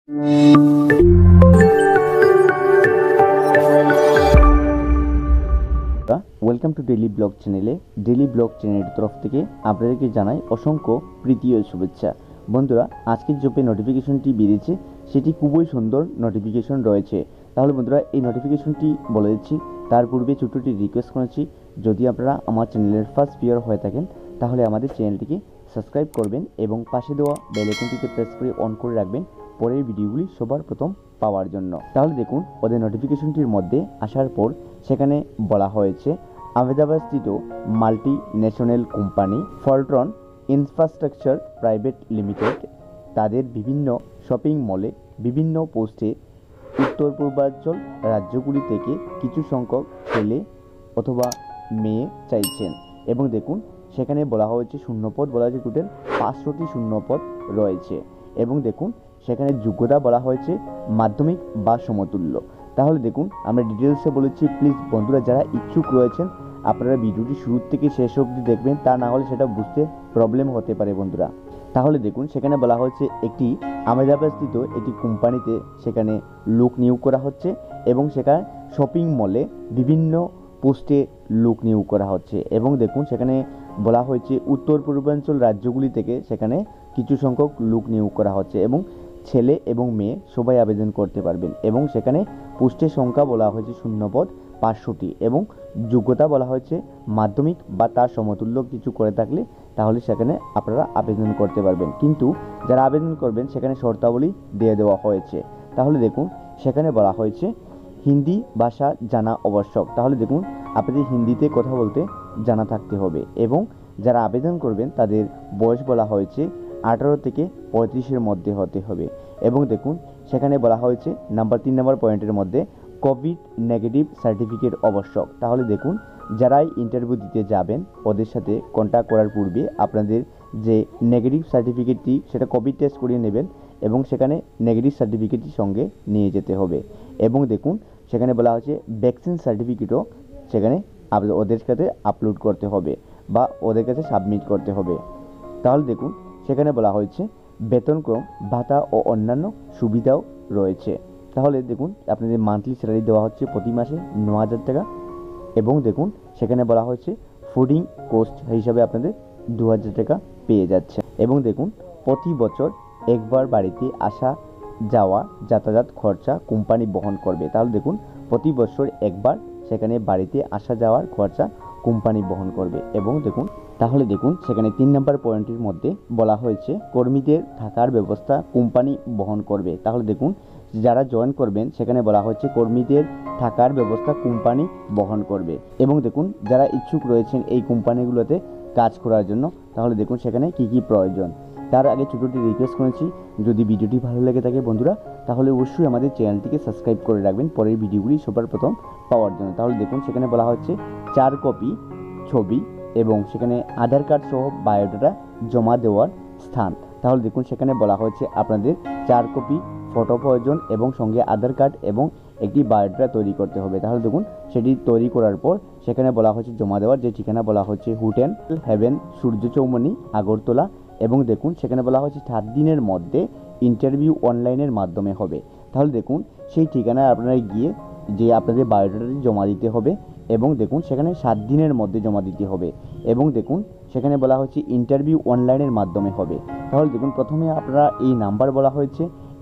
Welcome to daily blog চ্যানেলে। Daily blog চ্যানেলের তরফ থেকে আপনাদেরকে জানাই অসংখ্য প্রীতি ও শুভেচ্ছা। বন্ধুরা, আজকের যে নোটিফিকেশনটি বেরিয়েছে সেটি খুবই সুন্দর নোটিফিকেশন রয়েছে। তাহলে বন্ধুরা, এই নোটিফিকেশনটি বলে দিচ্ছি। তার পূর্বে ছোট্টটি রিকোয়েস্ট করেছি, যদি আপনারা আমার চ্যানেলের ফার্স্ট ভিউয়ার হয়ে থাকেন তাহলে আমাদের চ্যানেলটিকে সাবস্ক্রাইব করবেন এবং পাশে দেওয়া বেল আইকনটিতে প্রেস করে অন করে রাখবেন পরের ভিডিওগুলি সবার প্রথম পাওয়ার জন্য। তাহলে দেখুন, ওদের নোটিফিকেশনটির মধ্যে আসার পর সেখানে বলা হয়েছে আহমেদাবাদস্থিত মাল্টি ন্যাশনাল কোম্পানি ফলট্রন ইনফ্রাস্ট্রাকচার প্রাইভেট লিমিটেড তাদের বিভিন্ন শপিং মলে বিভিন্ন পোস্টে উত্তর পূর্বাঞ্চল রাজ্যগুলি থেকে কিছু সংখ্যক ছেলে অথবা মেয়ে চাইছেন। এবং দেখুন, সেখানে বলা হয়েছে শূন্যপদ বলা হয়েছে টোটাল 500টি শূন্যপদ রয়েছে। এবং দেখুন, সেখানে যোগ্যতা বলা হয়েছে মাধ্যমিক বা সমতুল্য। তাহলে দেখুন, আমরা ডিটেলসে বলেছি, প্লিজ বন্ধুরা যারা ইচ্ছুক রয়েছেন আপনারা ভিডিওটি শুরু থেকে শেষ অবধি দেখবেন, তা না হলে সেটা বুঝতে প্রবলেম হতে পারে বন্ধুরা। তাহলে দেখুন, সেখানে বলা হয়েছে একটি আহমেদাবাদস্থিত একটি কোম্পানিতে সেখানে লোক নিয়োগ করা হচ্ছে এবং সেখানে শপিং মলে বিভিন্ন পোস্টে লোক নিয়োগ করা হচ্ছে। এবং দেখুন, সেখানে বলা হয়েছে উত্তর পূর্বাঞ্চল রাজ্যগুলি থেকে সেখানে কিছু সংখ্যক লোক নিয়োগ করা হচ্ছে এবং ছেলে এবং মেয়ে সবাই আবেদন করতে পারবেন। এবং সেখানে পোস্টের সংখ্যা বলা হয়েছে শূন্যপদ 500টি এবং যোগ্যতা বলা হয়েছে মাধ্যমিক বা তার সমতুল্য কিছু করে থাকলে তাহলে সেখানে আপনারা আবেদন করতে পারবেন। কিন্তু যারা আবেদন করবেন সেখানে শর্তাবলী দিয়ে দেওয়া হয়েছে। তাহলে দেখুন, সেখানে বলা হয়েছে হিন্দি ভাষা জানা আবশ্যক। তাহলে দেখুন, আপনাদের হিন্দিতে কথা বলতে জানা থাকতে হবে। এবং যারা আবেদন করবেন তাদের বয়স বলা হয়েছে 18 থেকে 35-এর মধ্যে হতে হবে। এবং দেখুন, সেখানে বলা হয়েছে 3 নম্বর পয়েন্টের মধ্যে কোভিড নেগেটিভ সার্টিফিকেট আবশ্যক। তাহলে দেখুন, যারাই ইন্টারভিউ দিতে যাবেন ওদের সাথে কন্ট্যাক্ট করার পূর্বে আপনাদের যে নেগেটিভ সার্টিফিকেটটি সেটা কোভিড টেস্ট করিয়ে নেবেন এবং সেখানে নেগেটিভ সার্টিফিকেটটি সঙ্গে নিয়ে যেতে হবে। এবং দেখুন, সেখানে বলা হয়েছে ভ্যাকসিন সার্টিফিকেটও সেখানে ওদের কাছে আপলোড করতে হবে বা ওদের কাছে সাবমিট করতে হবে। তাহলে দেখুন, সেখানে বলা হয়েছে বেতনক্রম ভাতা ও অন্যান্য সুবিধাও রয়েছে। তাহলে দেখুন, আপনাদের মান্থলি স্যালারি দেওয়া হচ্ছে প্রতি মাসে 9,000 টাকা। এবং দেখুন, সেখানে বলা হয়েছে ফুডিং কোস্ট হিসাবে আপনাদের 2,000 টাকা পেয়ে যাচ্ছে। এবং দেখুন, প্রতি বছর একবার বাড়িতে আসা যাওয়া যাতায়াত খরচা কোম্পানি বহন করবে। তাহলে দেখুন, প্রতি বছর একবার সেখানে বাড়িতে আসা যাওয়ার খরচা কোম্পানি বহন করবে। এবং দেখুন, তাহলে দেখুন, সেখানে 3 নম্বর পয়েন্টের মধ্যে বলা হয়েছে কর্মীদের থাকার ব্যবস্থা কোম্পানি বহন করবে। তাহলে দেখুন, যারা জয়েন করবেন সেখানে বলা হয়েছে কর্মীদের থাকার ব্যবস্থা কোম্পানি বহন করবে। এবং দেখুন, যারা ইচ্ছুক রয়েছেন এই কোম্পানিগুলোতে কাজ করার জন্য তাহলে দেখুন সেখানে কি কি প্রয়োজন। তার আগে ছোটোটি রিকোয়েস্ট করেছি, যদি ভিডিওটি ভালো লেগে থাকে বন্ধুরা তাহলে অবশ্যই আমাদের চ্যানেলটিকে সাবস্ক্রাইব করে রাখবেন পরের ভিডিওগুলি সবার প্রথম পাওয়ার জন্য। তাহলে দেখুন, সেখানে বলা হচ্ছে 4 কপি ছবি এবং সেখানে আধার কার্ড সহ বায়োডাটা জমা দেওয়ার স্থান। তাহলে দেখুন, সেখানে বলা হয়েছে আপনাদের 4 কপি ফটো প্রয়োজন এবং সঙ্গে আধার কার্ড এবং একটি বায়োডাটা তৈরি করতে হবে। তাহলে দেখুন, সেটি তৈরি করার পর সেখানে বলা হয়েছে জমা দেওয়ার যে ঠিকানা বলা হচ্ছে হোটেল হেভেন সূর্য চৌমনি আগরতলা। এবং দেখুন, সেখানে বলা হয়েছে 7 দিনের মধ্যে ইন্টারভিউ অনলাইনের মাধ্যমে হবে। তাহলে দেখুন, সেই ঠিকানায় আপনারা গিয়ে যে আপনাদের বায়োডাটাটি জমা দিতে হবে এবং দেখুন সেখানে 7 দিনের মধ্যে জমা দিতে হবে। এবং দেখুন, সেখানে বলা হচ্ছে ইন্টারভিউ অনলাইনের মাধ্যমে হবে। তাহলে দেখুন, প্রথমে আপনারা এই নাম্বার বলা হয়েছে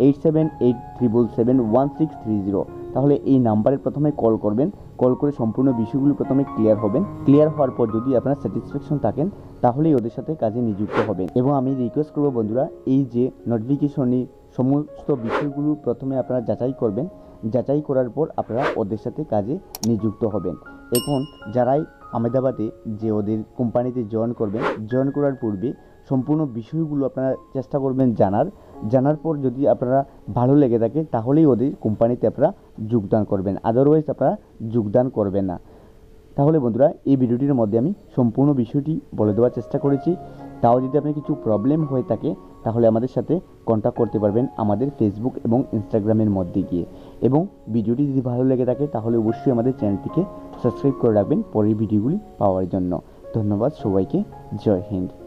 8787771630। তাহলে এই নাম্বারে প্রথমে কল করবেন, কল করে সম্পূর্ণ বিষয়গুলো প্রথমে ক্লিয়ার হবেন। ক্লিয়ার হওয়ার পর যদি আপনারা স্যাটিসফ্যাকশন থাকেন তাহলেই ওদের সাথে কাজে নিযুক্ত হবেন। এবং আমি রিকোয়েস্ট করবো বন্ধুরা, এই যে নোটিফিকেশনে সমস্ত বিষয়গুলো প্রথমে আপনারা যাচাই করবেন, যাচাই করার পর আপনারা ওদের সাথে কাজে নিযুক্ত হবেন। এখন যারাই আহমেদাবাদে যে ওদের কোম্পানিতে জয়েন করবেন, জয়েন করার পূর্বে সম্পূর্ণ বিষয়গুলো আপনারা চেষ্টা করবেন জানার পর যদি আপনারা ভালো লেগে থাকে তাহলেই ওদের কোম্পানিতে আপনারা যোগদান করবেন, আদারওয়াইজ আপনারা যোগদান করবেন না। তাহলে বন্ধুরা, এই ভিডিওটির মধ্যে আমি সম্পূর্ণ বিষয়টি বলে দেওয়ার চেষ্টা করেছি। তাও যদি আপনার কিছু প্রবলেম হয়ে থাকে তাহলে আমাদের সাথে কন্ট্যাক্ট করতে পারবেন আমাদের ফেসবুক এবং ইনস্টাগ্রামের মধ্যে গিয়ে। এবং ভিডিওটি যদি ভালো লেগে থাকে তাহলে অবশ্যই আমাদের চ্যানেলটিকে সাবস্ক্রাইব করে রাখবেন পরের ভিডিওগুলি পাওয়ার জন্য। ধন্যবাদ সবাইকে। জয় হিন্দ।